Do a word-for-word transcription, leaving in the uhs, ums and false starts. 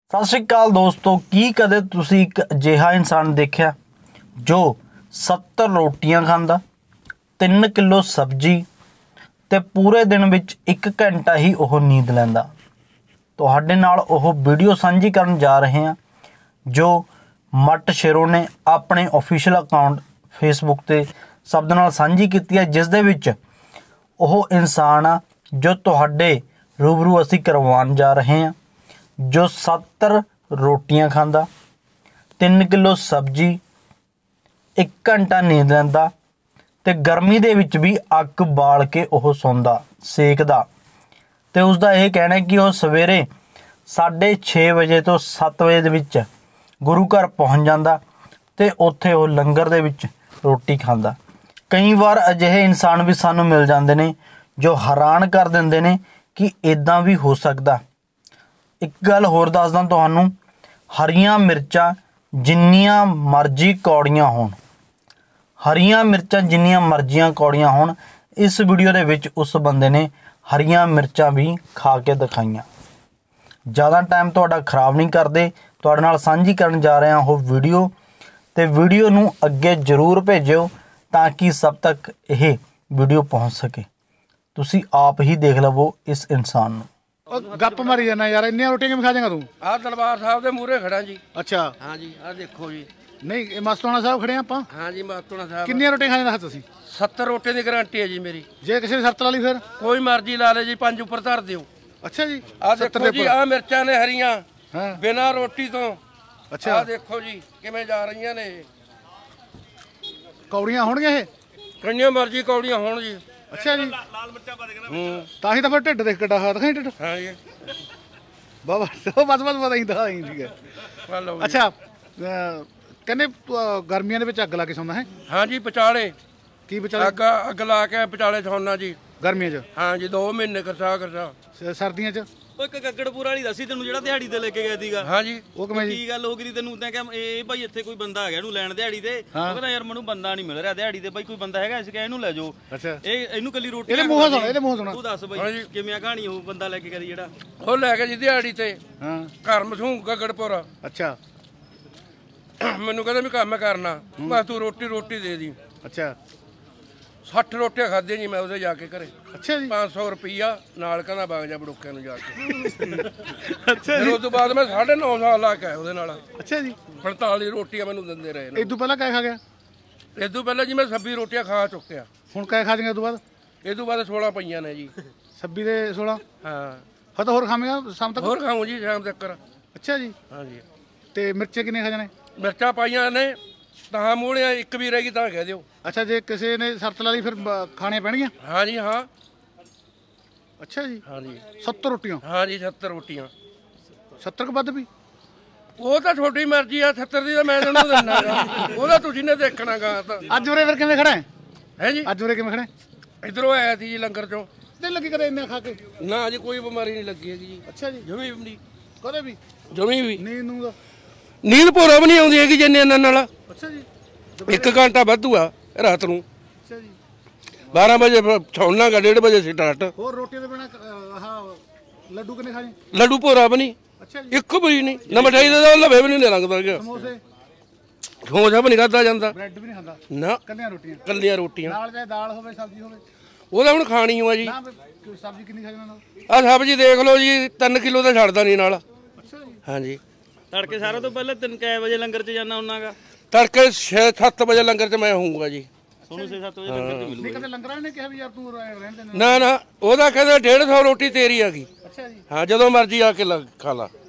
सत श्री अकाल दोस्तों, की कदे तुसी एक अजिहा इंसान देखा जो सत्तर रोटियां खांदा, तीन किलो सब्जी ते पूरे दिन विच एक घंटा ही ओह नींद लैंदा। तुहाडे नाल ओह वीडियो साझी करन जा रहे हैं जो मट शेरो ने अपने ऑफिशियल अकाउंट फेसबुक ते शब्द नाल साझी कीती है, जिस दे विच ओह इंसान आ जो तुहाडे रूबरू असीं करवाउण जा रहे हैं, जो सत्तर रोटियां खांदा, तीन किलो सब्जी, एक घंटा नींद लैंदा ते गर्मी दे विच भी अग बाल के ओह सौंदा सेकदा। ते उसदा यह कहना है कि वह सवेरे साढ़े छे बजे तो सत्त बजे दे विच गुरु घर पहुँच जाता ते उत्थे वह लंगर दे विच रोटी खांदा। कई बार अजिहे इंसान भी सानू मिल जाते हैं जो हैरान कर देंदे ने कि इदां भी हो सकदा। एक गल होर दसदा तुहानू, हरियां मिर्चां जिन्नियां मर्जी कौड़ियां होण, हरियां मिर्चां जिन्नियां मर्जियां कौड़ियां होण, इस वीडियो दे विच उस बंदे ने हरियां मिर्चां भी खा के दिखाइयां। ज़्यादा टाइम तुहाडा खराब नहीं करदे, तुहाडे नाल साझी करन जा रहे हो वीडियो, ते वीडियो नू अगे जरूर भेजिओ ताकि सब तक यह वीडियो पहुँच सके। तुसी आप ही देख लवो इस इंसान नू। गप मारी जाना यार, इन्नियां रोटियां किवें खा जाएगा तू? आ दरबार साहब के मूहरे खड़ा जी। अच्छा हाँ जी, आ देखो जी। नहीं मस्ताना साहब खड़े ਆਪਾਂ। हाँ जी मस्ताना साहब। किन्नियां रोटियां खा जांदा ਤੁਸੀਂ? सत्तर रोटी की गारंटी है जी मेरी। जे किसी ने शर्त ला ली फिर? कोई मर्जी ला ले जी, पांच उपर धर दिओ। अच्छा जी, आ देखो जी, आ मिर्चां ने हरियां हां बिना रोटी तो। अच्छा आ देखो जी किवें जा रहीਆਂ ने। कौड़ियां होणगीਆਂ ਇਹ? किन्नियां मर्जी कौड़ियां होण जी। अच्छा जी, लाल मिर्चां पा देना। हूं ਤਾਂ ਹੀ ਤਾਂ ਫਿਰ ਢਿੱਡ ਦੇਖ ਕਿੱਡਾ ਖਾਦ ਖਾਈ ਢਿੱਡ। हाँ जी ਬਾਬਾ ਉਹ ਬਸ ਬਸ ਪਤਾ ਹੀ ਤਾਂ ਹੀ ਠੀਕ ਹੈ। आ लो जी। ਅੱਛਾ ਕਹਿੰਦੇ ਗਰਮੀਆਂ ਦੇ ਵਿੱਚ ਅੱਗ ਲਾ ਕੇ ਸੌਂਦਾ ਹੈ? हाँ जी ਵਿਚਾਲੇ ਕੀ ਵਿਚਾਲੇ? ਅੱਗ ਅੱਗ ਲਾ ਕੇ ਵਿਚਾਲੇ ਸੌਣਾ ਜੀ ਗਰਮੀਆਂ 'ਚ? हाँ जी दो महीने करसा करसा। ਸ- ਸਰਦੀਆਂ 'ਚ? ਉਹ ਇੱਕ ਗੱਗੜਪੁਰ ਵਾਲੀ ਦੱਸੀ ਤੈਨੂੰ ਜਿਹੜਾ ਦਿਹਾੜੀ ਤੇ ਲੈ ਕੇ ਗਿਆ ਸੀਗਾ। हाँ जी ਉਹ ਕਿਵੇਂ ਜੀ? ਕੀ ਗੱਲ ਹੋ ਗਈ ਤੈਨੂੰ? ਤੈਂ ਕਿਹਾ ਇਹ ਭਾਈ ਇੱਥੇ ਕੋਈ ਬੰਦਾ ਹੈਗਾ ਇਹਨੂੰ ਲੈਣ ਦਿਹਾੜੀ ਤੇ। ਉਹ ਕਹਿੰਦਾ ਯਾਰ ਮੈਨੂੰ ਬੰਦਾ ਨਹੀਂ ਮਿਲ ਰਿਹਾ ਦਿਹਾੜੀ ਤੇ, ਬਾਈ ਕੋਈ ਬੰਦਾ ਹੈਗਾ ਇਸ ਕਿਹਾ ਇਹਨੂੰ ਲੈ ਜਾਓ। ਅੱਛਾ ਇਹ ਇਹਨੂੰ ਕੱਲੀ ਰੋਟੀ ਇਹਦੇ ਮੂੰਹੋਂ ਸੁਣਾ, ਇਹਦੇ ਮੂੰਹੋਂ ਸੁਣਾ। ਤੂੰ ਦੱਸ ਬਾਈ ਕਿਵੇਂ ਕਹਾਣੀ ਉਹ ਬੰਦਾ ਲੈ ਕੇ ਕਰੀ ਜਿਹੜਾ ਉਹ ਲੈ ਕੇ ਜੀ ਦਿਹਾੜੀ ਤੇ ਹਾਂ ਘਰ ਮਸੂਮ ਗਗੜਪੁਰ। ਅੱਛਾ ਮੈਨੂੰ ਕਹਿੰਦਾ ਵੀ ਕੰਮ ਕਰਨਾ, ਬਸ ਤੂੰ ਰੋਟੀ ਰੋਟੀ ਦੇ ਦੀ। ਅੱਛਾ ਸੱਠ ਰੋਟੀਆਂ ਖਾਧੀਆਂ ਜੀ ਮੈਂ ਉਹਦੇ ਜਾ ਕੇ ਘਰੇ। ਅੱਛਾ ਜੀ ਪੰਜ ਸੌ ਰੁਪਈਆ ਨਾਲ ਕਹਿੰਦਾ ਬਾਗ ਜਾ ਬੜੋਕਿਆਂ ਨੂੰ ਜਾ ਕੇ। ਅੱਛਾ ਫਿਰ ਉਸ ਤੋਂ ਬਾਅਦ ਮੈਂ ਸਾਢੇ ਨੌ ਸਾਲ ਲਾ ਕੇ ਆਇਆ ਉਹਦੇ ਨਾਲ। ਅੱਛਾ ਜੀ, ਪੰਤਾਲੀ ਰੋਟੀਆਂ ਮੈਨੂੰ ਦਿੰਦੇ ਰਹੇ ਨੇ। ਇਹ ਤੋਂ ਪਹਿਲਾਂ ਕਿਆ ਖਾ ਗਿਆ? ਇਸ ਤੋਂ ਪਹਿਲਾਂ ਜੀ ਮੈਂ ਛੱਬੀ ਰੋਟੀਆਂ ਖਾ ਚੁੱਕਿਆ। ਹੁਣ ਕਿਆ ਖਾ ਜਾਏਗਾ ਇਹ ਤੋਂ ਬਾਅਦ? ਇਸ ਤੋਂ ਬਾਅਦ ਸੋਲਾਂ ਪਈਆਂ ਨੇ ਜੀ। ਛੱਬੀ ਦੇ ਸੋਲਾਂ? ਹਾਂ ਫਤਾ ਹੋਰ ਖਾਵੇਂਗਾ ਸ਼ਾਮ ਤੱਕ? ਹੋਰ ਖਾਊਂ ਜੀ ਸ਼ਾਮ ਤੱਕ। ਅੱਛਾ ਜੀ, ਹਾਂ ਜੀ ਤੇ ਮਿਰਚੇ ਕਿੰਨੇ ਖਾ ਜਾਣੇ? ਮਿਰਚਾਂ ਪਾਈਆਂ ਨੇ ਤਾਂ ਮੂਹੜੀਆਂ ਇੱਕ ਵੀ ਰਹਿ ਗਈ ਤਾਂ ਕਹਿ ਦਿਓ। ਅੱਛਾ ਜੇ ਕਿਸੇ ਨੇ ਸ਼ਰਤ ਲਾ ਲਈ ਫਿਰ ਬ- ਖਾਣੀਆਂ ਪੈਣਗੀਆਂ? ਹਾਂ ਜੀ ਹਾਂ। ਅੱਛਾ ਜੀ, ਹਾਂ ਜੀ ਸੱਤਰ ਰੋਟੀਆਂ? ਹਾਂ ਜੀ ਸੱਤਰ ਰੋਟੀਆਂ। ਸੱਤਰ ਕੁ ਵੱਧ ਵੀ? ਉਹ ਤਾਂ ਤੁਹਾਡੀ ਮਰਜ਼ੀ ਆ, ਸੱਤਰ ਦੀ ਤਾਂ ਮੈਂ ਤੈਨੂੰ ਦਿੰਦਾ ਗਾ। ਉਹਦਾ ਤੁਸੀਂ ਨੇ ਦੇਖਣਾ ਗਾ ਤਾਂ। ਅੱਜ ਉਰੇ ਫਿਰ ਕਿਵੇਂ ਖੜਾ ਹੈ? ਹੈ ਜੀ ਅੱਜ ਉਰੇ ਕਿਵੇਂ ਖੜਾ ਹੈ? ਇਧਰੋਂ ਆਇਆ ਸੀ ਜੀ ਲੰਗਰ ਚੋਂ। ਤੇ ਲੱਗੀ ਕਦੇ ਇੰਨਾ ਖਾ ਕੇ? ਨਾ ਜੀ ਕੋਈ ਬਿਮਾਰੀ ਨਹੀਂ ਲੱਗੀ ਹੈਗੀ ਜੀ। ਅੱਛਾ ਜੀ, ਜਮੀ ਵੀ ਨਹੀਂ, ਕਦੇ ਵੀ ਜਮੀ ਵੀ ਨੀਂਦ ਨੂੰ ਦਾ? ਨੀਂਦ ਪੂਰਾ ਵੀ ਨਹੀਂ ਆਉਂਦੀ ਹੈਗੀ ਜਿੰਨੇ ਇਹਨਾਂ ਨਾਲ। ਅੱਛਾ ਜੀ, ਇੱਕ ਘੰਟਾ ਵਾਧੂ ਆ ਰਾਤ ਨੂੰ। ਅੱਛਾ ਜੀ। ਬਾਰਾਂ ਵਜੇ ਸੌਣਾ ਗਾ, ਡੇਢ ਵਜੇ ਸਟਾਰਟ। ਹੋਰ ਰੋਟੀ ਦੇ ਬਿਨਾ ਆਹ ਲੱਡੂ ਕਿੰਨੇ ਖਾਣੇ? ਲੱਡੂ ਭੋਰਾ ਵੀ ਨਹੀਂ, ਅੱਛਾ ਜੀ, ਇੱਕ ਵੀ ਨਹੀਂ ਨਾ। ਮਠਾਈ ਦਾ ਲਵੇ ਵੀ ਨਹੀਂ ਲੱਗਦਾ ਹੈਗਾ। ਸਮੋਸੇ ਖੋਜਾ ਵੀ ਨਹੀਂ ਖਾਧਾ ਜਾਂਦਾ ਬ੍ਰੈਡ ਵੀ ਨਹੀਂ ਖਾਂਦਾ? ਨਾ, ਕੱਲੀਆਂ ਰੋਟੀਆਂ? ਕੱਲੀਆਂ ਰੋਟੀਆਂ। ਨਾਲ ਚਾਹੇ ਦਾਲ ਹੋਵੇ ਸਬਜ਼ੀ ਹੋਵੇ? ਉਹਦਾ ਹੁਣ ਖਾਣੀ ਓ ਆ ਜੀ। ਨਾ ਵੀ ਸਬਜ਼ੀ ਕਿੰਨੀ ਖਾ ਜਾਣਾ ਨਾਲ? ਆਹ ਸਬਜ਼ੀ ਦੇਖ ਲਓ ਜੀ, ਤਿੰਨ ਕਿਲੋ ਤਾਂ ਛੱਡਦਾ ਨਹੀਂ ਨਾਲ। ਅੱਛਾ ਜੀ, ਹਾਂਜੀ ਤੜਕੇ ਸਾਰਾ ਤੋਂ ਪਹਿਲਾਂ ਤਿੰਨ ਕੈ ਵਜੇ ਲੰਗਰ 'ਚ ਜਾਣਾ ਹੁੰਨਾਗਾ? ਤੜਕੇ ਛੇ ਸੱਤ ਵਜੇ ਲੰਗਰ 'ਚ ਮੈਂ ਹੋਊਗਾ ਜੀ। ਤੁਹਾਨੂੰ ਛੇ ਸੱਤ ਵਜੇ ਲੰਗਰ 'ਚ ਨਹੀਂ ਮਿਲੂਗਾ। ਕਦੇ ਲੰਗਰਾਂ ਨੇ ਕਿਹਾ ਵੀ ਯਾਰ ਤੂੰ ਰਹਿ- ਰਹਿਣ ਦੇ ਨਾ? ਨਾ ਨਾ, ਉਹਦਾ ਕਹਿੰਦਾ ਡੇਢ ਸੌ ਰੋਟੀ ਤੇਰੀ ਆ ਗਈ। ਅੱਛਾ ਜੀ, ਹਾਂ ਜਦੋਂ ਮਰਜ਼ੀ ਆ ਕੇ ਲ- ਖਾ ਲਾ।